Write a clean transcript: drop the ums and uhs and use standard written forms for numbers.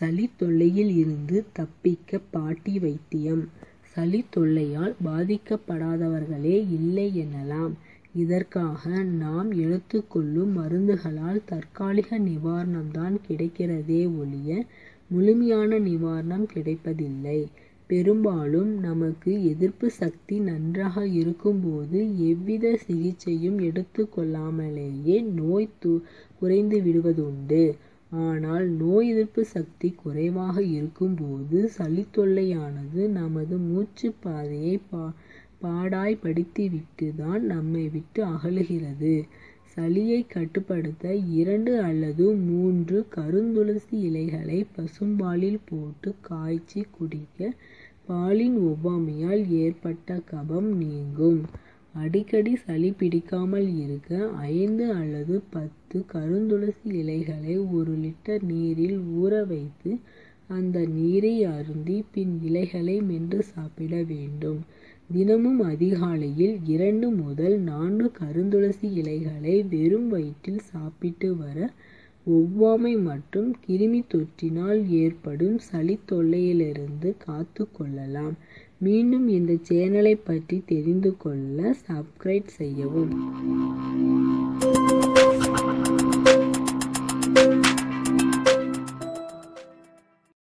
சளி தொல்லையில் இருந்து தப்பிக்க பாட்டி வைத்தியம். சளி தொல்லையால் பாதிக்கப்படாதவர்களே இல்லை எனலாம். இதற்காக நாம் எடுத்துக்கொள்ளும் மருந்துகளால் தற்காலிக நிவாரணம்தான் கிடைக்கிறதே ஒழிய முழுமையான நிவாரணம் கிடைப்பதில்லை. பெரும்பாலும் நமக்கு எதிர்ப்பு சக்தி நன்றாக இருக்கும்போது எவ்வித சிகிச்சையும் எடுத்துக்கொள்ளாமலேயே நோய் குறைந்து விடுவதுண்டு. ஆனால் நோய் எதிர்ப்பு சக்தி குறைவாக இருக்கும்போது சளி தொல்லையானது நமது மூச்சு பாதையை பாடாய்படுத்திவிட்டு தான் நம்மை விட்டு அகலுகிறது. சளியை கட்டுப்படுத்த 2 அல்லது 3 கருந்துளசி இலைகளை பசும்பாலில் போட்டு காய்ச்சி குடிக்க பாலின் ஒவ்வாமையால் ஏற்பட்ட கபம் நீங்கும். அடிக்கடி சளி பிடிக்காமல் இருக்க 5 அல்லது 10 கருந்துளசி இலைகளை 1 லிட்டர் நீரில் ஊற வைத்து அந்த நீரை அருந்தி பின் இலைகளை மென்று சாப்பிட வேண்டும். தினமும் அதிகாலையில் 2 முதல் 4 கருந்துளசி இலைகளை வெறும் வயிற்றில் சாப்பிட்டு வர ஒவ்வாமை மற்றும் கிருமி தொற்றினால் ஏற்படும் சளி தொல்லையிலிருந்து காத்து கொள்ளலாம். மீண்டும் இந்த சேனலை பற்றி தெரிந்து கொள்ள சப்ஸ்கிரைப் செய்யவும்.